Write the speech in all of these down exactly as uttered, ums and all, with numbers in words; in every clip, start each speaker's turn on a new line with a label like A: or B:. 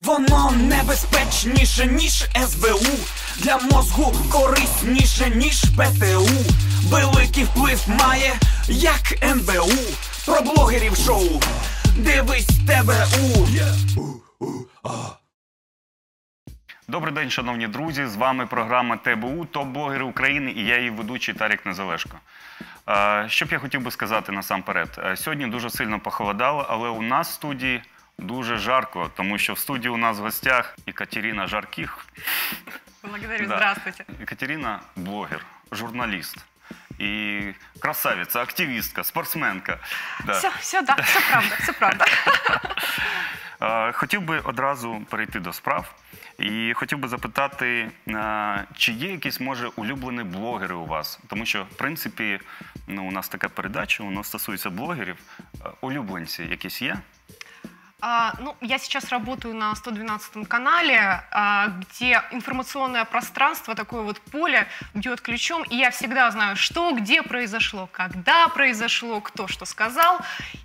A: Воно небезпечніше, ніж ес бе у. Для мозку корисніше, ніж пе те у. Великий вплив має, як ен бе у. Про блогерів шоу. Дивись те бе у.
B: Добрий день, шановні друзі. З вами програма те бе у «Топ-блогери України» і я її ведучий Тарік Незалежко. Що б я хотів би сказати насамперед. Сьогодні дуже сильно похолодало, але у нас в студії дуже жарко, тому що в студії у нас в гостях Екатерина Жарких.
C: Благодарю, здравствуйте.
B: Екатерина – блогер, журналіст. І красавиця, активістка, спортсменка.
C: Да. Все, все, да, все правда, все правда.
B: Хотів би одразу перейти до справ. І хотів би запитати, чи є якісь, може, улюблені блогери у вас? Тому що, в принципі, ну, у нас така передача, воно стосується блогерів. Улюбленці якісь є?
C: А, ну, я сейчас работаю на сто двенадцатом канале, а, где информационное пространство, такое вот поле, бьет ключом, и я всегда знаю, что, где произошло, когда произошло, кто что сказал,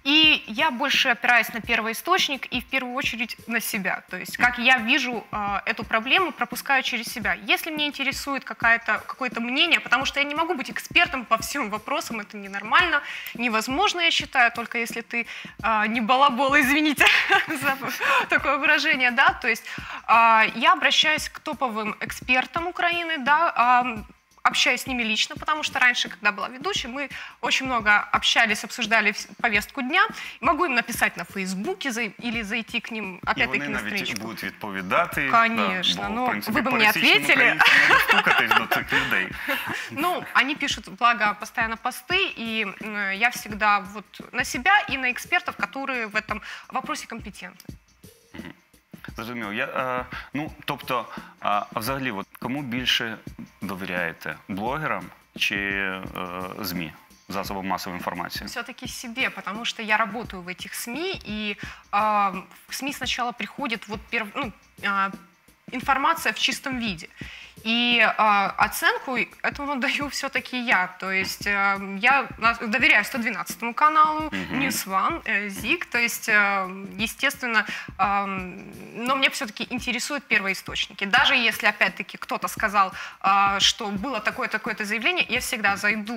C: и я больше опираюсь на первоисточник и в первую очередь на себя, то есть как я вижу а, эту проблему, пропускаю через себя. Если мне интересует какое-то мнение, потому что я не могу быть экспертом по всем вопросам, это ненормально, невозможно, я считаю, только если ты а, не балабол, извините, за такое выражение, да, то есть э, я обращаюсь к топовым экспертам Украины, да, э, общаюсь с ними лично, потому что раньше, когда была ведущей, мы очень много общались, обсуждали повестку дня. Могу им написать на Фейсбуке за, или зайти к ним, опять-таки, на страничку.
B: І вони навіть будуть відповідати.
C: Конечно,
B: да, бо,
C: но
B: в принципі,
C: вы бы мне ответили.
B: Не достукатись до цих людей.
C: Ну, они пишут, благо, постоянно посты, и э, я всегда вот на себя и на экспертов, которые в этом вопросе компетентны.
B: Зрозуміло. Я, е, ну, тобто, а, взагалі, от, кому більше довіряєте? Блогерам чи е, ЗМІ, засобам массовой информации?
C: Все-таки себе, потому что я работаю в этих СМИ, и э, в СМИ сначала приходит вот перв, ну, э, информация в чистом виде. И э, оценку этому даю все-таки я. То есть э, я доверяю сто двенадцатому каналу, mm-hmm. News One, э, ЗИК. То есть, э, естественно, э, но мне все-таки интересуют первоисточники. Даже если, опять-таки, кто-то сказал, э, что было такое-такое-то заявление, я всегда зайду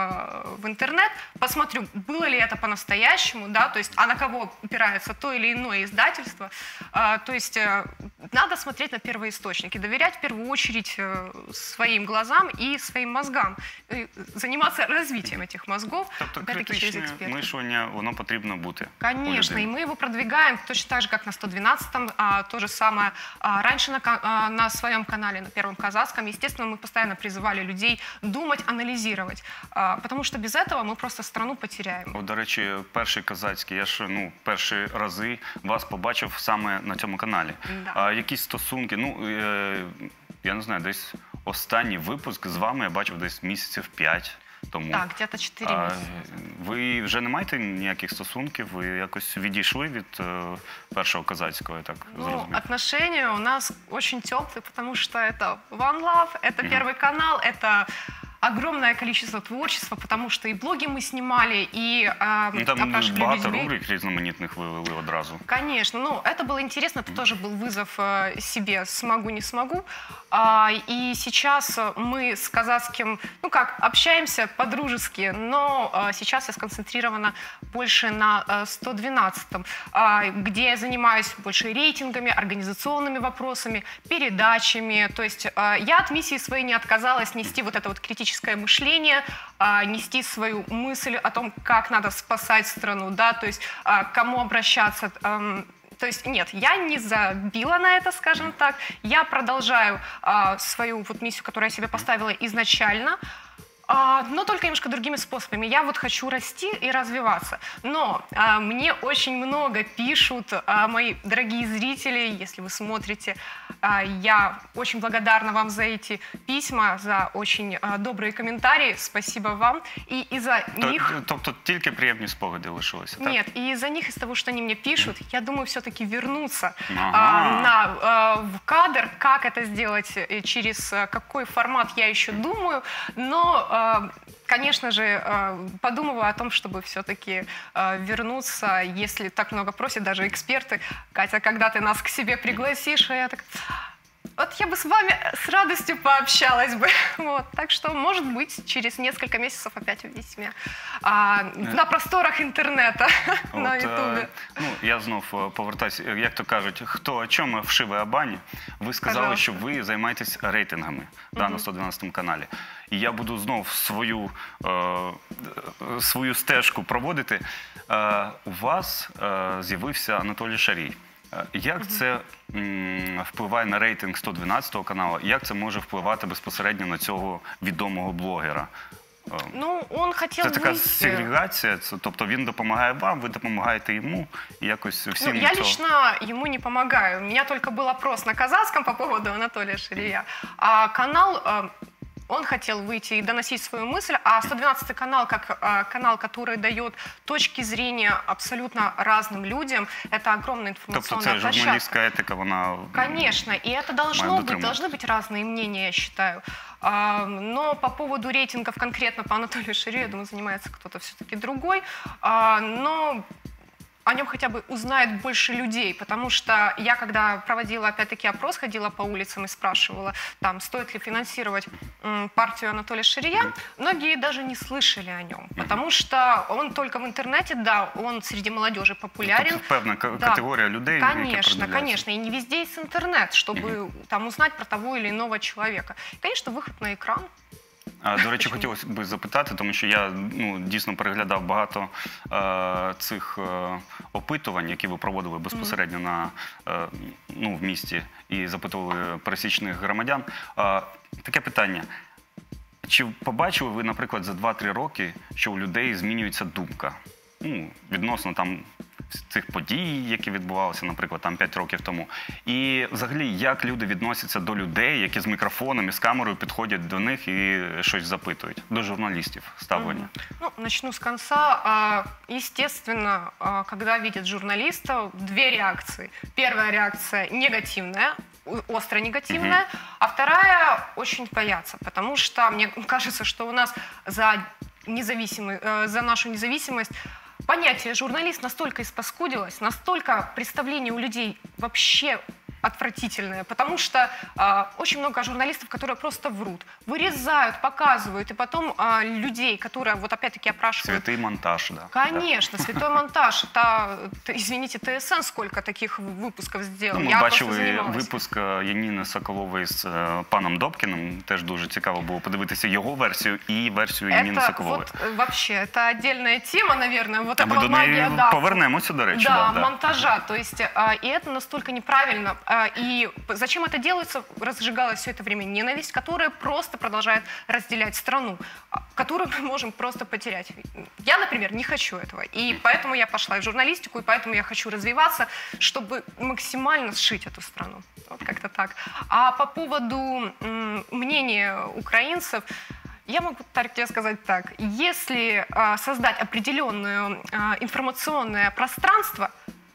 C: э, в интернет, посмотрю, было ли это по-настоящему, да, то есть, а на кого опирается то или иное издательство. Э, то есть э, надо смотреть на первоисточники, доверять в первую очередь своим глазам и своим мозгам, заниматься развитием этих мозгов.
B: Тобто критичне мислення, воно потрібно бути.
C: Конечно, и мы его продвигаем точно так же, как на сто двенадцатом, а, то же самое а, раньше на, а, на своем канале, на Первом Казацком. Естественно, мы постоянно призывали людей думать, анализировать, а, потому что без этого мы просто страну потеряем.
B: О, до речі, перший Казацький, я ж, ну, перші рази вас побачив саме на цьому каналі.
C: Да.
B: А, якісь стосунки, ну, е я не знаю, десь останній випуск з вами я бачив десь місяців п'ять тому.
C: Так, где-то чотири місяці.
B: Ви вже не маєте ніяких стосунків? Ви якось відійшли від е, першого Казацького, я так зрозумів?
C: Ну, отношения у нас очень теплые, потому что это One Love, это mm-hmm. Первый канал, это огромное количество творчества, потому что и блоги мы снимали, и э,
B: ну, там
C: опрашивали
B: багато
C: людей.
B: рубрик різноманітних ви вели одразу.
C: Конечно, ну это было интересно, это mm. тоже был вызов э, себе «смогу, не смогу». А, и сейчас мы с Казацким, ну как, общаемся по-дружески, но а, сейчас я сконцентрирована больше на а, сто двенадцатом, а, где я занимаюсь больше рейтингами, организационными вопросами, передачами. То есть а, я от миссии своей не отказалась нести вот это вот критическое мышление, а, нести свою мысль о том, как надо спасать страну, да, то есть а, к кому обращаться. А, То есть нет, я не забила на это, скажем так. Я продолжаю а, свою вот миссию, которую я себе поставила изначально, а, но только немножко другими способами. Я вот хочу расти и развиваться. Но а, мне очень много пишут а, мои дорогие зрители, если вы смотрите. А, я очень благодарна вам за эти письма, за очень а, добрые комментарии. Спасибо вам. И из-за них...
B: Тобто тільки приємні спогади лишилися, так?
C: Нет, и из-за них, из того, что они мне пишут, я думаю все-таки вернуться
B: ага.
C: а, на, а, в кадр, как это сделать, через какой формат, я еще думаю, но э, конечно же, э, подумываю о том, чтобы все-таки э, вернуться, если так много просят даже эксперты. Катя, когда ты нас к себе пригласишь, а я так... Вот я бы с вами с радостью пообщалась бы. Вот. Так что, может быть, через несколько месяцев опять увидите меня а, на просторах інтернету, на Ютубі.
B: Е, ну, я знов е, повертаюся, як то кажуть, хто о чому вшиве о бані. Ви сказали,
C: Пожалуйста.
B: що ви займаєтесь рейтингами да, на сто дванадцятому каналі. І я буду знов свою, е, свою стежку проводити. Е, у вас е, з'явився Анатолій Шарій. Е, Як це м, впливає на рейтинг сто дванадцятого каналу? Як це може впливати безпосередньо на цього відомого блогера? Е,
C: Ну, он хотел
B: Це така
C: выйти...
B: сегрегація, це, тобто він допомагає вам, ви допомагаєте йому, і якось всім
C: Ну, я
B: цього.
C: лично ему не помогаю. У меня только был опрос на казахском по поводу Анатолия Шария. А канал, э, он хотел выйти и доносить свою мысль, а сто двенадцатый канал, как э, канал, который дает точки зрения абсолютно разным людям, это огромная
B: Тобто
C: информационная
B: це
C: площадка.
B: журналістська етика, вона...
C: Конечно, и это должно
B: Маю
C: быть,
B: дотримуватися.
C: должны быть разные мнения, я считаю. А, Но по поводу рейтингов конкретно по Анатолию Шарию, я думаю, занимается кто-то все-таки другой. А, Но о нем хотя бы узнает больше людей, потому что я, когда проводила, опять-таки, опрос, ходила по улицам и спрашивала, там, стоит ли финансировать м, партию Анатолия Шария, многие даже не слышали о нем, потому что он только в интернете, да, он среди молодежи популярен.
B: Тобто певна к-
C: Да.
B: категорія людей, які
C: Конечно,
B: продивляються.
C: конечно, и не везде есть интернет, чтобы там узнать про того или иного человека. И, конечно, выход на экран.
B: А, До речі,
C: Почему?
B: хотілося б запитати, тому що я ну, дійсно переглядав багато е, цих е, опитувань, які ви проводили безпосередньо на, е, ну, в місті і запитували пересічних громадян. Е, таке питання. Чи побачили ви, наприклад, за два-три роки, що у людей змінюється думка? Ну, відносно там цих подій, які відбувалися, наприклад, там п'ять років тому. І взагалі, як люди відносяться до людей, які з мікрофоном і з камерою підходять до них і щось запитують? До журналістів ставлення.
C: Ну, начну с конца. А, Естественно, а, когда видят журналистов, две реакции. Первая реакция негативная, у- остро негативная, а вторая очень боятся, потому что мне кажется, что у нас за, независимый, э, за нашу независимость понятие журналист настолько испаскудилось, настолько представление у людей вообще отвратительное, потому что а, очень много журналистов, которые просто врут, вырезают, показывают, и потом а, людей, которые, вот опять-таки опрашивают...
B: Святий монтаж, да.
C: Конечно, святой монтаж. Это, т- извините, ТСН сколько таких выпусков сделал.
B: Ну, ми
C: Я просто
B: бачили
C: занималась.
B: випуск е, Яніни Соколової з е, паном Добкіним. Теж дуже цікаво було подивитися його версію і версію Яніни
C: Это
B: Соколової.
C: вот э, вообще, это отдельная тема, наверное. Вот
B: А
C: это
B: ми
C: вот
B: до неї
C: магия, да,
B: повернемося, до речі.
C: да,
B: да.
C: монтажа. То есть, а, и это настолько неправильно. А, и п- зачем это делается? Разжигалась все это время ненависть, которая просто продолжает разделять страну, а, которую мы можем просто потерять. Я, например, не хочу этого. И поэтому я пошла в журналистику, и поэтому я хочу развиваться, чтобы максимально сшить эту страну. Вот как-то так. А по поводу м, мнения украинцев, я могу, Тарик, тебе сказать так. Если а, создать определенное а, информационное пространство,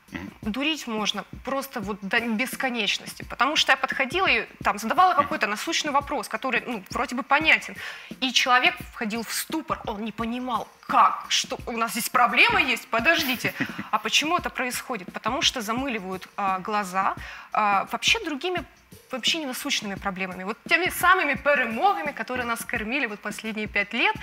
C: дурить можно просто вот до бесконечности. Потому что я подходила и там задавала какой-то насущный вопрос, который, ну, вроде бы понятен. И человек входил в ступор, он не понимал, как, что у нас здесь проблема есть, подождите. А почему это происходит? Потому что замыливают а, глаза а, вообще другими, вообще не насущными проблемами. Вот теми самыми перемогами, которые нас кормили вот последние пять лет.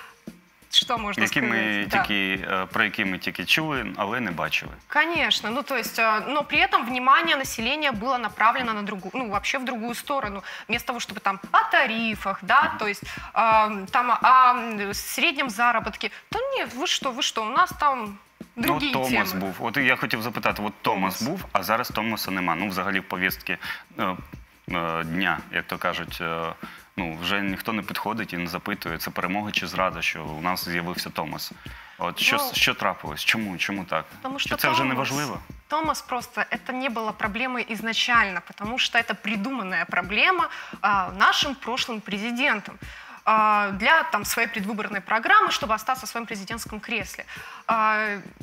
C: Что можно
B: Які ми
C: сказать? Да.
B: тільки, е, про які ми тільки чули, але не бачили.
C: Конечно, ну то есть, э, но при этом внимание населения было направлено на другую, ну вообще в другую сторону, вместо того, чтобы там о тарифах, да, то есть э, там о среднем заработке. Да нет, вы что, вы что, у нас там другие
B: Ну, Томас
C: темы.
B: був. От я хотів запитати, от Томас
C: Томас.
B: був, а зараз Томаса нема. Ну, взагалі, в повістки е, е, дня, як то кажуть, е, ну, вже ніхто не підходить і не запитує, це перемога чи зрада, що у нас з'явився Томас. От що,
C: Ну,
B: що трапилось? Чому? Чому так?
C: Потому
B: Чи
C: что
B: це вже не
C: Томас-
B: важливо?
C: Томас просто, это не было проблемой изначально, потому что это придуманная проблема а, нашим прошлым президентом а, для там, своей предвыборной программы, чтобы остаться в своем президентском кресле. А,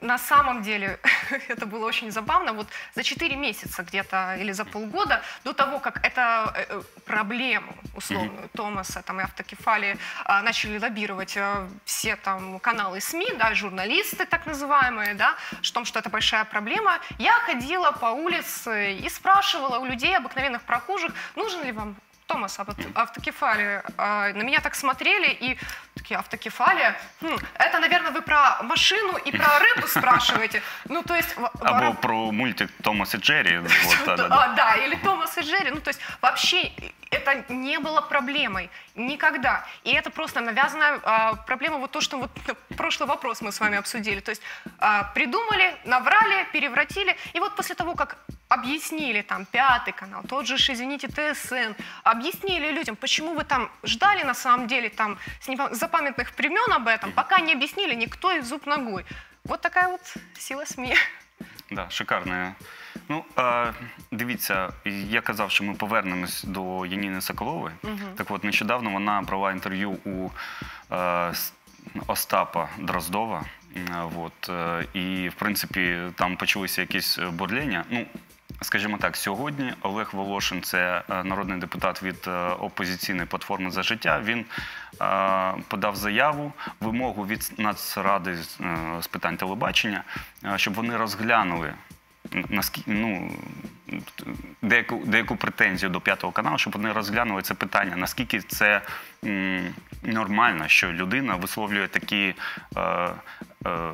C: на самом деле это было очень забавно. Вот за четыре месяца где-то или за полгода до того, как эту э, проблему условную mm-hmm. Томаса там, и автокефалии э, начали лоббировать э, все там каналы СМИ, да, журналисты так называемые, да, в том, что это большая проблема, я ходила по улице и спрашивала у людей, обыкновенных прохожих, нужен ли вам Томас, автокефалия. На меня так смотрели и такие, автокефалия? Хм, это, наверное, вы про машину и про рыбу спрашиваете. Ну, то есть...
B: Або про мультик Томас и Джерри.
C: Да, или Томас и Джерри. Ну, то есть вообще это не было проблемой никогда. И это просто навязанная а, проблема, вот то, что вот прошлый вопрос мы с вами обсудили. То есть а, придумали, наврали, перевратили. И вот после того, как объяснили, там, Пятый канал, тот же, извините, ТСН, объяснили людям, почему вы там ждали, на самом деле, там, с запамятных времен об этом, пока не объяснили никто и зуб ногой. Вот такая вот сила СМІ.
B: Да, шикарна. Ну, а, дивіться, я казав, що ми повернемось до Яніни Соколової. Угу. Так от, нещодавно вона брала інтерв'ю у а, Остапа Дроздова. От, і, в принципі, там почалися якісь бурлення. Ну, скажімо так, сьогодні Олег Волошин, це народний депутат від опозиційної платформи «За життя», він е, подав заяву, вимогу від Нацради з питань телебачення, щоб вони розглянули наскільки, ну, деяку, деяку претензію до П'ятого каналу, щоб вони розглянули це питання, наскільки це м, нормально, що людина висловлює такі, е, е,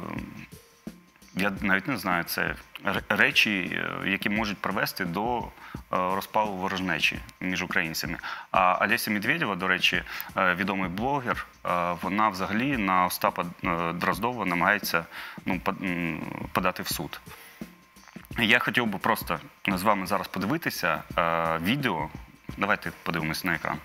B: я навіть не знаю, це речі, які можуть привести до розпалу ворожнечі між українцями. А Олеся Медведєва, до речі, відомий блогер, вона взагалі на Остапа Дроздова намагається, ну, подати в суд. Я хотів би просто з вами зараз подивитися відео. Давайте подивимося на екран.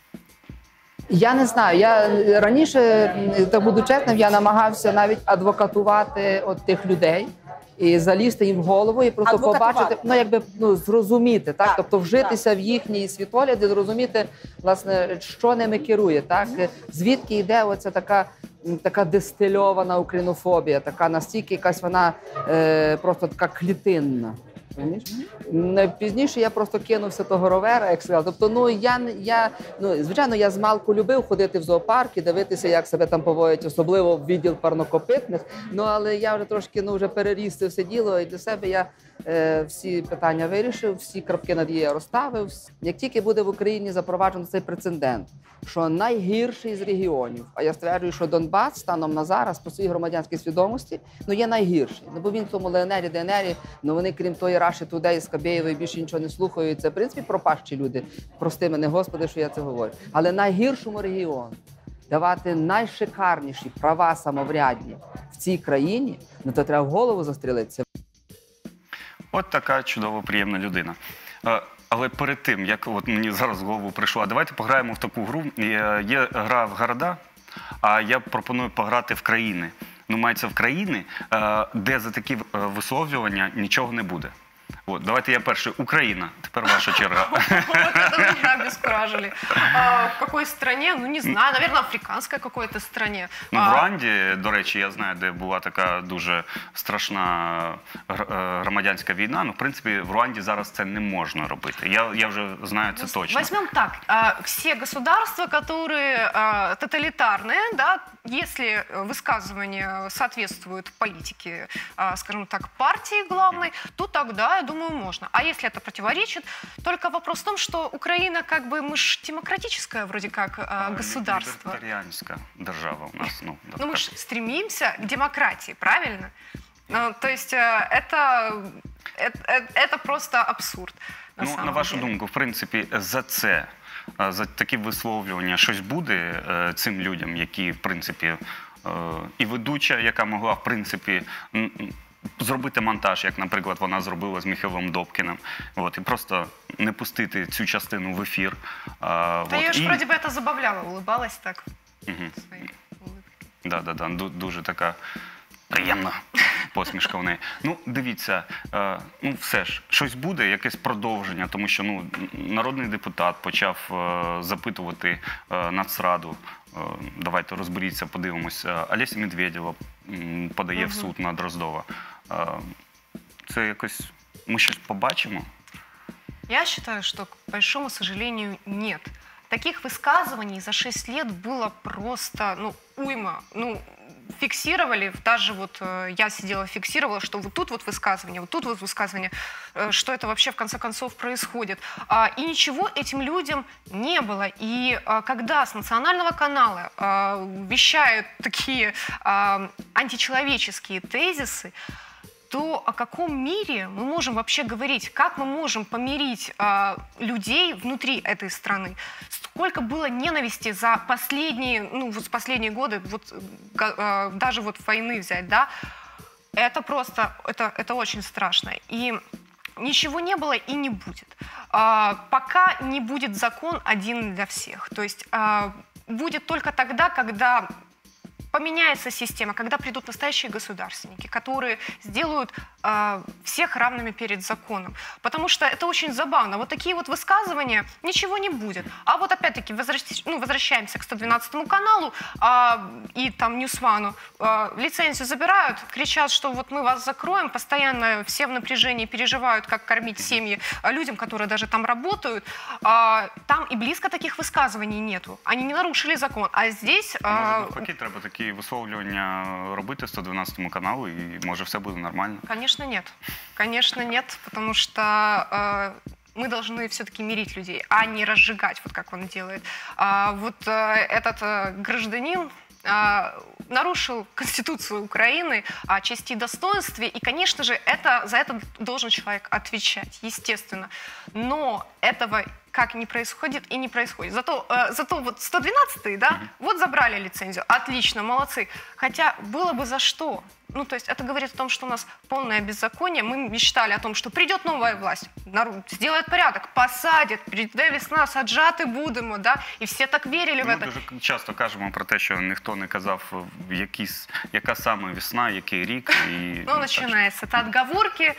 D: Я не знаю. Я раніше, так буду чесним, я намагався навіть адвокатувати от тих людей і залізти їм в голову і просто побачити, ну, якби, ну, зрозуміти, так? Так, тобто вжитися так в їхній світогляд і зрозуміти, власне, що ними керує, так? Звідки йде оця така, така дистильована українофобія, така настільки якась вона е, просто така клітинна. Пізніше я просто кинувся того ровера, як сказав. Тобто, ну, я, я, ну, звичайно, я з малку любив ходити в зоопарк і дивитися, як себе там поводять, особливо в відділ парнокопитних. Ну, але я вже трошки, ну, вже переріс це все діло, і для себе я е, всі питання вирішив, всі крапки над «і» я розставив. Як тільки буде в Україні запроваджено цей прецедент, що найгірший з регіонів, а я стверджую, що Донбас станом на зараз по своїй громадянській свідомості, ну, є найгірший. Ну, бо він в тому ЛНРі, ДНРі, ну, вони, крім тої Раші Тудей, Скабєєвої, більше нічого не слухають. Це, в принципі, пропащі люди. Прости мене, Господи, що я це говорю. Але найгіршому регіону давати найшикарніші права самоврядні в цій країні, ну, то треба в голову застрілитися.
B: От така чудова, приємна людина. Але перед тим, як от мені зараз в голову прийшла, давайте пограємо в таку гру. Є гра в города, а я пропоную пограти в країни. Ну, мається в країни, де за такі висловлювання нічого не буде. Вот, давайте я перший. Україна. Тепер ваша черга.
C: Вот это меня обескуражили. В какой стране? Ну, не знаю. Наверное, африканской какой-то стране.
B: Ну, в Руанді, до речі, я знаю, де була така дуже страшна громадянська війна. Ну, в принципі, в Руанді зараз це не можна робити. Я, я вже знаю це точно.
C: Возьмем так. Все государства, которые тоталитарные, да, если высказывания соответствуют политике, скажем так, партии главной, то тогда, я думаю, можно. А если это противоречит, только вопрос в том, что Украина, как бы, мы же демократическое вроде как государство.
B: Либертарианская держава у нас. Ну,
C: ну, мы же стремимся к демократии, правильно? Ну, то есть это, это, это просто абсурд. На,
B: ну, на вашу деле. думку, в принципі, за це, за такі висловлювання щось буде цим людям, які, в принципі, і ведуча, яка могла, в принципі, зробити монтаж, як, наприклад, вона зробила з Михайлом Добкіним, от, і просто не пустити цю частину в ефір.
C: Та от, я ж, і... вроді би, це забавляла, улыбалась так.
B: Угу. Да, да, да, дуже така приємна посмішка в неї. Ну, дивіться, е, ну, все ж, щось буде, якесь продовження, тому що, ну, народний депутат почав е, запитувати е, Нацраду. Давайте розберіться, подивимося. Олеся Медведєва м, подає в суд на Дроздова. Е, Це якось ми щось побачимо?
C: Я считаю, что, к большому сожалению, нет. Таких высказываний за шесть лет было просто, ну, уйма. Ну, фиксировали, даже вот э, я сидела, фиксировала, что вот тут вот высказывание, вот тут вот высказывание, э, что это вообще в конце концов происходит. А, и ничего этим людям не было. И а, когда с национального канала а, вещают такие а, античеловеческие тезисы, то о каком мире мы можем вообще говорить? Как мы можем помирить э, людей внутри этой страны? Сколько было ненависти за последние, ну, вот последние годы, вот, э, даже вот войны взять, да? Это просто, это, это очень страшно. И ничего не было и не будет. Э, пока не будет закон один для всех. То есть э, будет только тогда, когда поменяется система, когда придут настоящие государственники, которые сделают э, всех равными перед законом. Потому что это очень забавно. Вот такие вот высказывания, ничего не будет. А вот опять-таки возвращ... ну, возвращаемся к сто двенадцатому каналу э, и там Ньюсвану. Э, лицензию забирают, кричат, что вот мы вас закроем. Постоянно все в напряжении переживают, как кормить семьи людям, которые даже там работают. Э, там и близко таких высказываний нету. Они не нарушили закон. А здесь... Э,
B: Може, навпаки, треба такі висловлювання робити сто дванадцятому каналу, і може все буде нормально?
C: Конечно, нет. Конечно, нет, потому что э, мы должны все-таки мирить людей, а не разжигать, вот как он делает. А вот э, этот э, гражданин э, нарушил Конституцию Украины о чести и достоинстве, и, конечно же, это, за это должен человек отвечать, естественно. Но этого как не происходит и не происходит. Зато, э, зато вот сто двенадцатый, да, mm-hmm. вот забрали лицензию, отлично, молодцы. Хотя было бы за что. Ну, то есть это говорит о том, что у нас полное беззаконие. Мы мечтали о том, что придет новая власть, народ сделает порядок, посадит, прийде весна, саджати будемо, да, і всі так вірили в
B: Ми
C: це.
B: дуже часто кажемо про те, що ніхто не казав, якісь, яка саме весна, який рік. І,
C: ну, починається. Это отговорки,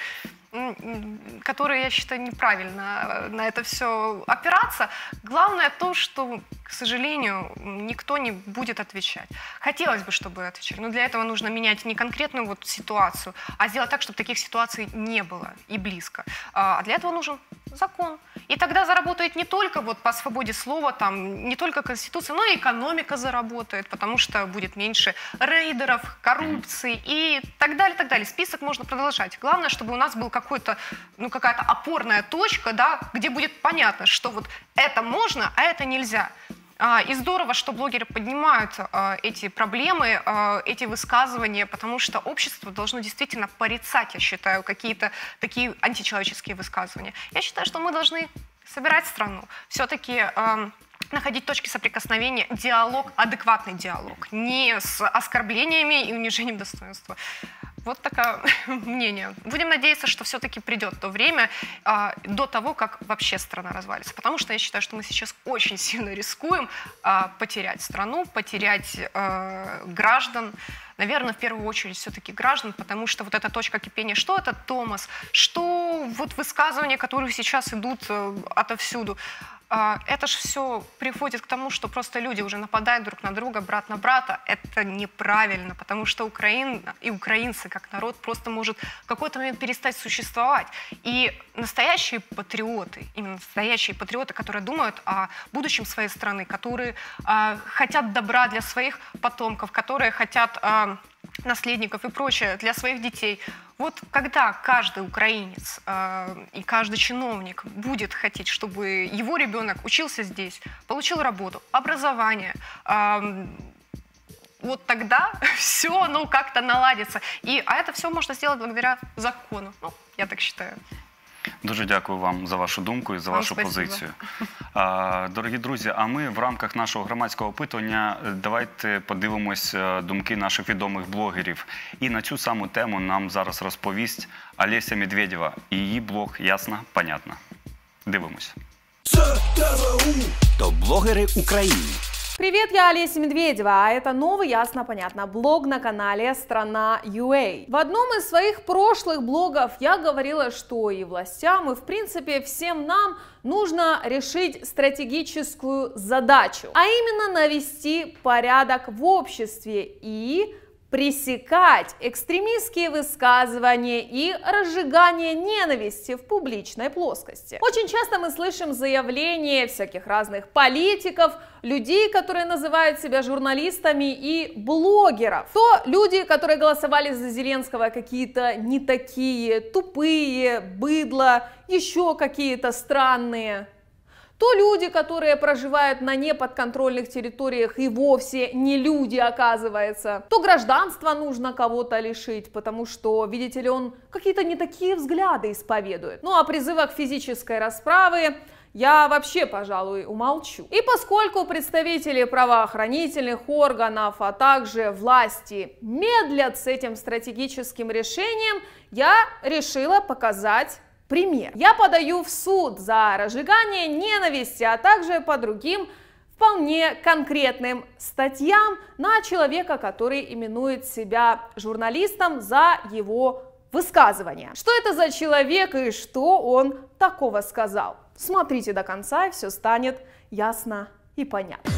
C: которые, я считаю, неправильно на это все опираться. Главное то, что, к сожалению, никто не будет отвечать. Хотелось бы, чтобы отвечали, но для этого нужно менять не конкретную вот ситуацию, а сделать так, чтобы таких ситуаций не было и близко. А для этого нужен закон. И тогда заработает не только вот по свободе слова, там, не только Конституция, но и экономика заработает, потому что будет меньше рейдеров, коррупции и так далее, так далее. Список можно продолжать. Главное, чтобы у нас был какой-то, ну, какая-то опорная точка, да, где будет понятно, что вот это можно, а это нельзя. И здорово, что блогеры поднимают эти проблемы, эти высказывания, потому что общество должно действительно порицать, я считаю, какие-то такие античеловеческие высказывания. Я считаю, что мы должны собирать страну, все-таки находить точки соприкосновения, диалог, адекватный диалог, не с оскорблениями и унижением достоинства. Вот такое мнение. Будем надеяться, что все-таки придет то время, э, до того, как вообще страна развалится. Потому что я считаю, что мы сейчас очень сильно рискуем э, потерять страну, потерять э, граждан. Наверное, в первую очередь все-таки граждан, потому что вот эта точка кипения, что это Томос, что вот высказывания, которые сейчас идут э, отовсюду, это же все приводит к тому, что просто люди уже нападают друг на друга, брат на брата. Это неправильно, потому что Украина и украинцы как народ просто может в какой-то момент перестать существовать. И настоящие патриоты, именно настоящие патриоты, которые думают о будущем своей страны, которые э, хотят добра для своих потомков, которые хотят э, наследников и прочее для своих детей. Вот когда каждый украинец э, и каждый чиновник будет хотеть, чтобы его ребенок учился здесь, получил работу, образование, э, вот тогда все, ну, как-то наладится. И, а это все можно сделать благодаря закону. Ну, я так считаю.
B: Дуже дякую вам за вашу думку і за вашу позицію. Дорогі друзі, а ми в рамках нашого громадського опитування давайте подивимось думки наших відомих блогерів. І на цю саму тему нам зараз розповість Олеся Медведєва і її блог «Ясно, понятно». Дивимось.
E: Топ-блогери України.
F: Привет, я Олеся Медведева, а это новый «Ясно-понятно» блог на канале Страна.ua. В одном из своих прошлых блогов я говорила, что и властям, и в принципе всем нам нужно решить стратегическую задачу, а именно навести порядок в обществе и пресекать экстремистские высказывания и разжигание ненависти в публичной плоскости. Очень часто мы слышим заявления всяких разных политиков, людей, которые называют себя журналистами, и блогеров. То люди, которые голосовали за Зеленского, какие-то не такие, тупые, быдло, еще какие-то странные. То люди, которые проживают на неподконтрольных территориях и вовсе не люди, оказывается. То гражданство нужно кого-то лишить, потому что, видите ли, он какие-то не такие взгляды исповедует. Ну а призывах физической расправы я вообще, пожалуй, умолчу. И поскольку представители правоохранительных органов, а также власти медлят с этим стратегическим решением, я решила показать пример. Я подаю в суд за разжигание ненависти, а также по другим вполне конкретным статьям на человека, который именует себя журналистом, за его высказывания. Что это за человек и что он такого сказал? Смотрите до конца, и все станет ясно и понятно.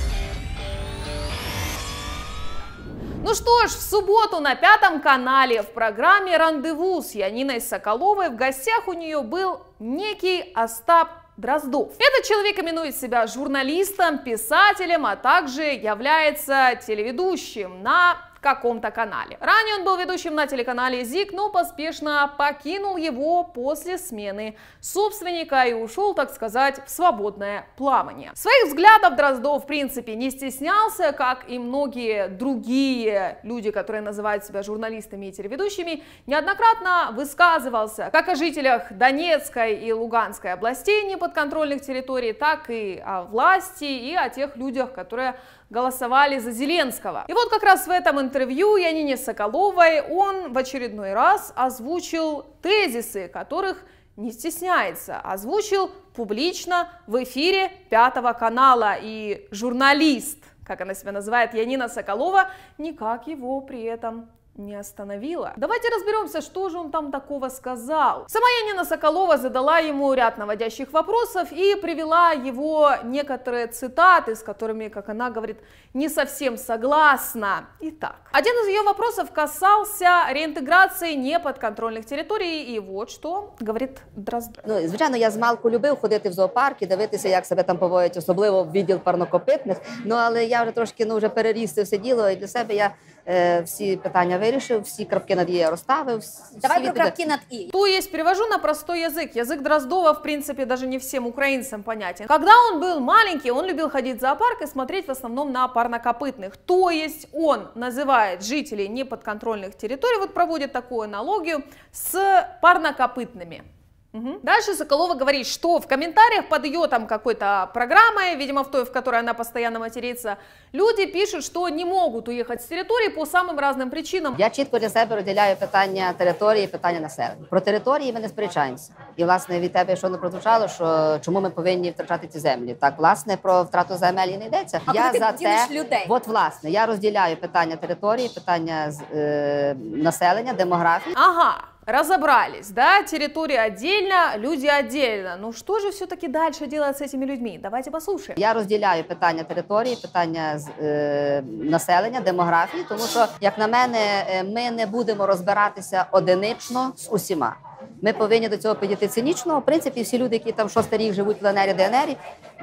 F: Ну что ж, в субботу на Пятом канале в программе «Рандеву» с Яниной Соколовой в гостях у нее был некий Остап Дроздов. Этот человек именует себя журналистом, писателем, а также является телеведущим на каком-то канале. Ранее он был ведущим на телеканале ЗИК, но поспешно покинул его после смены собственника и ушел, так сказать, в свободное плавание. Своих взглядов Дроздов, в принципе, не стеснялся, как и многие другие люди, которые называют себя журналистами и телеведущими, неоднократно высказывался как о жителях Донецкой и Луганской областей неподконтрольных территорий, так и о власти и о тех людях, которые голосовали за Зеленского. И вот как раз в этом интервью Янине Соколовой он в очередной раз озвучил тезисы, которых не стесняется, озвучил публично в эфире Пятого канала. И журналист, как она себя называет, Янина Соколова, никак его при этом не остановила. Давайте разберемся, что же он там такого сказал. Сама Янина Соколова задала ему ряд наводящих вопросов и привела его некоторые цитаты, с которыми, как она говорит, не совсем согласна. Итак, один из ее вопросов касался реинтеграции неподконтрольних територій, і вот що говорить Дроздов.
D: Ну, звичайно, я змалку любив ходити в зоопарки, дивитися, як себе там поводять, особливо в відділ парнокопитних. Ну, але я вже трошки, ну, вже переріс це все діло, і для себе я е, всі питання вирішив, всі крапки над «і» я розставив. Всі
E: Давай про
D: відповіді-
E: крапки над «и».
F: То есть перевожу на простой язык. Язык Дроздова, в принципе, даже не всем украинцам понятен. Когда он был маленький, он любил ходить в зоопарк и смотреть в основном на парнокопытных. То есть он называет жителей неподконтрольных территорий, вот проводит такую аналогию с парнокопытными. Угу. Дальше Соколова говорит, что в комментариях под ее там какой-то программой, видимо в той, в которой она постоянно матерится, люди пишут, что не могут уехать с территории по самым разным причинам.
D: Я чітко для себе розділяю питання території і питання населення. Про території ми не сперечаємося. І, власне, від тебе, що не прозвучало, що чому ми повинні втрачати ці землі. Так, власне, про втрату земель і не йдеться.
E: А
D: я
E: куди ти
D: за
E: поділиш
D: те,
E: людей?
D: от, власне, я розділяю питання території, питання е, населення, демографії.
F: Ага, разобрались, да, территория отдельно, люди отдельно. Ну что же все-таки дальше делать с этими людьми? Давайте послушаем.
D: Я розділяю питання території, питання з, е, населення, демографії, тому що, як на мене, е, ми не будемо розбиратися одинично з усіма. Ми повинні до цього підійти цинічно. В принципі, всі люди, які там шостий рік живуть в ЛНРі, ДНРі,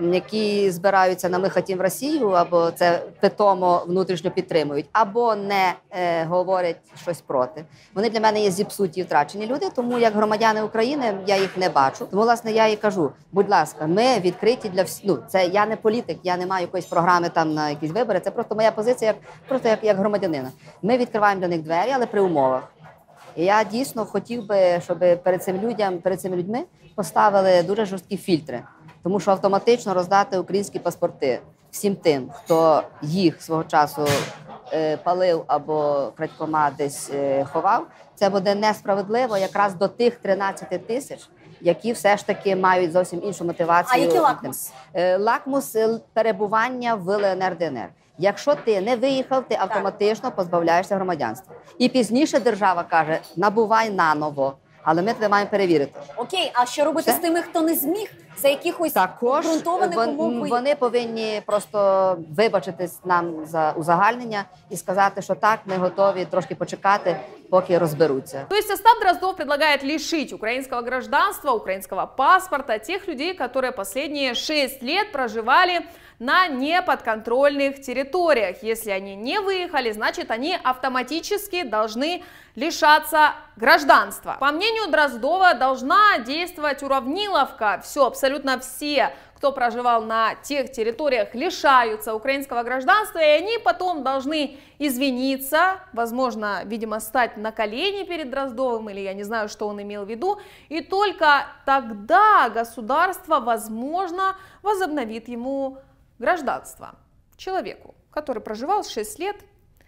D: які збираються на «ми хотім в Росію», або це питомо внутрішньо підтримують, або не е, говорять щось проти. Вони для мене є зіпсуті і втрачені люди, тому як громадяни України я їх не бачу. Тому, власне, я і кажу, будь ласка, ми відкриті для всіх. Ну, це я не політик, я не маю якоїсь програми там на якісь вибори, це просто моя позиція, як, просто як, як громадянина. Ми відкриваємо для них двері, але при умовах. І я дійсно хотів би, щоб перед цим людям, перед цими людьми поставили дуже жорсткі фільтри. Тому що автоматично роздати українські паспорти всім тим, хто їх свого часу е, палив або крадькома десь е, ховав, це буде несправедливо якраз до тих тринадцяти тисяч, які все ж таки мають зовсім іншу мотивацію.
E: А який лакмус?
D: Е, лакмус е, перебування в ЛНР, ДНР. Якщо ти не виїхав, ти автоматично позбавляєшся громадянства. І пізніше держава каже, набувай наново, але ми тебе маємо перевірити.
E: Окей, а що робити
D: Все?
E: з тими, хто не зміг за якихось
D: Також
E: обґрунтованих
D: вон-
E: умов виїхати.
D: вони повинні просто вибачитись нам за узагальнення і сказати, що так, ми готові трошки почекати, поки розберуться.
F: То есть Остап Дроздов предлагает лишить украинского гражданства, украинского паспорта тех людей, которые последние шесть лет проживали на неподконтрольных территориях. Если они не выехали, значит они автоматически должны лишаться гражданства. По мнению Дроздова, должна действовать уравниловка. Все, абсолютно все, кто проживал на тех территориях, лишаются украинского гражданства, и они потом должны извиниться, возможно, видимо, стать на колени перед Дроздовым, или я не знаю, что он имел в виду, и только тогда государство, возможно, возобновит ему гражданство человеку, который проживал шесть лет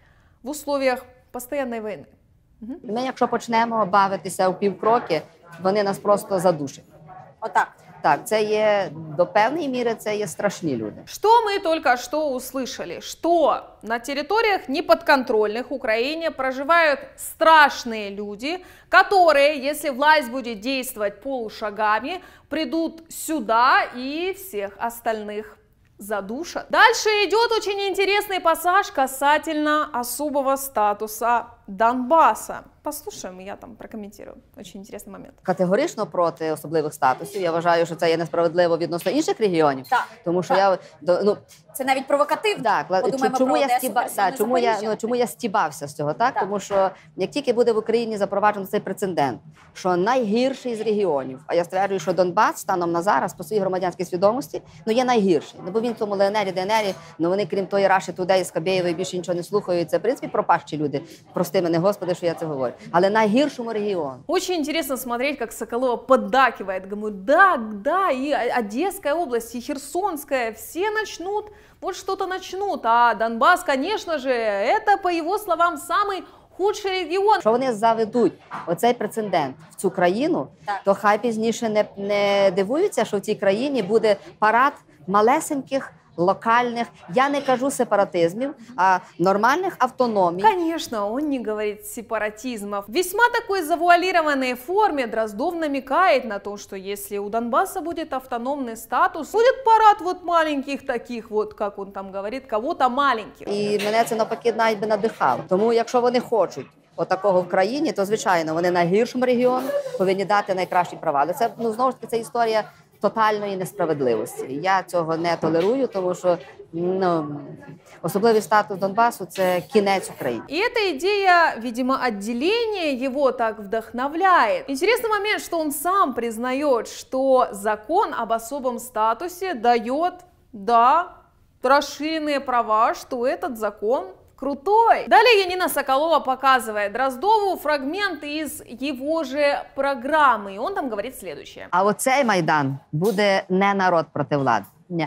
F: в условиях постоянной войны.
D: Ми, якщо почнемо бавитися у півкроки, вони нас просто задушать.
E: Отак.
D: Так, це є до певної міри, це є страшні люди.
F: Что мы только что услышали? Что на территориях неподконтрольных Украине проживают страшные люди, которые, если власть будет действовать полушагами, придут сюда и всех остальных задушат. Дальше идет очень интересный пассаж касательно особого статуса Донбасса. Послушаем, я там прокомментирую. Очень интересный момент.
D: Категорично проти особливих статусів. Я вважаю, що це є несправедливо відносно інших регіонів.
E: Так,
D: Тому що
E: так.
D: я до- ну
E: Це навіть провокативно.
D: так, ла-
E: Подумаємо
D: чому
E: про
D: я
E: Одесу,
D: стіба
E: Херсон
D: так,
E: і
D: чому я
E: Запоріжжя.
D: ну чому я стібався з цього, так?
E: Так.
D: Тому що як тільки буде в Україні запроваджено цей прецедент, що найгірший з регіонів, а я стверджую, що Донбас станом на зараз по своїй громадянській свідомості, ну є найгірший. Ну бо він в тому ЛНРі, ДНРі, ну вони крім тої Раші Тудей, Скабєєвої більше нічого не слухають. Це в принципі пропащі люди. Прости мене, Господи, що я це говорю. Але найгіршому регіону.
F: Очень интересно смотреть, как Соколова поддакивает. Говорит, да, да, и О- Одесская область, и Херсонская, все начнут, вот что-то начнут. А Донбасс, конечно же, это, по его словам, самый худший регион.
D: Якщо вони заведуть оцей прецедент в цю країну,
E: Так.
D: то хай пізніше не, не дивуються, що в цій країні буде парад малесеньких, локальних, я не кажу сепаратизмів, а нормальних автономій.
F: Конечно, он не говорит сепаратизма. В весьма такой завуалированной форме Дроздов намекает на то, что если у Донбасса будет автономный статус, будет парад вот маленьких таких вот, как он там говорит, кого-то маленьких.
D: І мене це навпаки навіть би надихало. Тому якщо вони хочуть отакого в країні, то звичайно вони найгіршому регіону повинні дати найкращі права. Але це ну знову ж таки це історія тотальної несправедливості. Я цього не толерую, тому що ну особливий статус Донбасу це кінець України.
F: И эта идея, видимо, отделения его так вдохновляет. Интересный момент, что он сам признает, что закон об особом статусе дает, да, расширенные права, что этот закон крутой. Далее Янина Соколова показывает Дроздову фрагмент из его же программы, и он там говорит следующее.
D: А оцей Майдан буде не народ проти влади. Ні.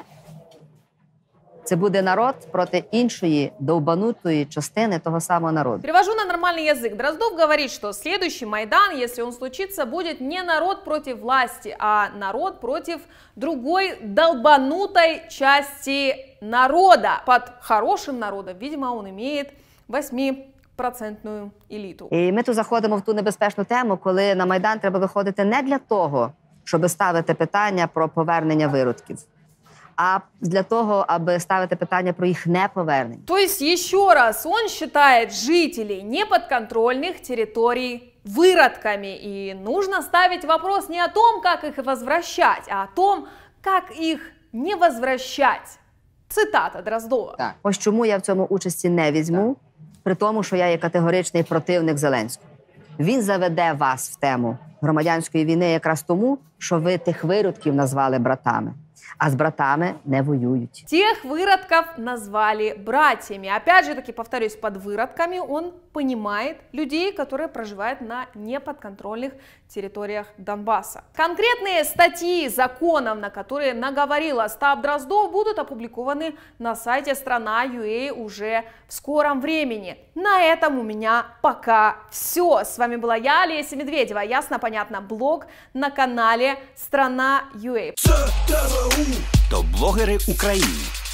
D: Це буде народ проти іншої довбанутої частини того самого народу.
F: Перевожу на нормальный язык. Дроздов говорит, что следующий Майдан, если он случится, будет не народ против власти, а народ против другой долбанутой части народа. Под хорошим народом, видимо, он имеет восьмипроцентную элиту.
D: І ми тут заходимо в ту небезпечну тему, коли на Майдан треба виходити не для того, щоб ставити питання про повернення виродків, а для того, аби ставити питання про їх неповернення.
F: То есть, еще раз, он считает жителей неподконтрольных территорий выродками. И нужно ставить вопрос не о том, как их возвращать, а о том, как их не возвращать. Цитата Дроздова.
D: Так. Ось чому я в цьому участі не візьму, при тому, що я є категоричний противник Зеленського. Він заведе вас в тему громадянської війни якраз тому, що ви тих виродків назвали братами. А с братами не воюють.
F: Тех выродков назвали братьями. Опять же таки, повторюсь, под выродками он понимает людей, которые проживают на неподконтрольных территориях Донбасса. Конкретные статьи законов, на которые наговорил Остап Дроздов, будут опубликованы на сайте страна точка ю а уже в скором времени. На этом у меня пока все. С вами была я, Олеся Медведева. Ясно, понятно, блог на канале страна точка ю а.
A: Це ТВУ, топ-блогери України.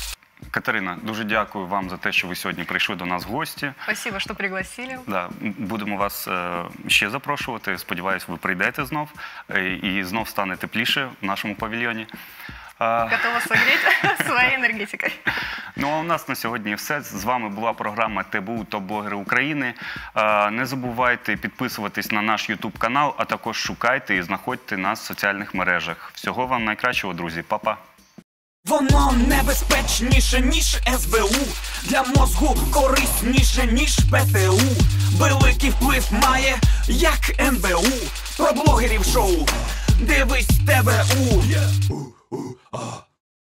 B: Катерина, дуже дякую вам за те, що ви сьогодні прийшли до нас в гості.
C: Спасибо, что пригласили.
B: Да, будемо вас е, ще запрошувати. Сподіваюсь, ви прийдете знов е, і знов стане тепліше в нашому павільйоні.
C: Готова согреть своей энергетикой.
B: Ну, а у нас на сьогодні все. З вами була програма ТБУ «Топ-блогери України». Не забувайте підписуватись на наш ютуб-канал, а також шукайте і знаходьте нас в соціальних мережах. Всього вам найкращого, друзі. Па-па!
A: Воно небезпечніше, ніж ес бе у. Для мозку корисніше, ніж пе те у. Великий вплив має, як ен бе у. Про блогерів шоу. Дивись те бе у.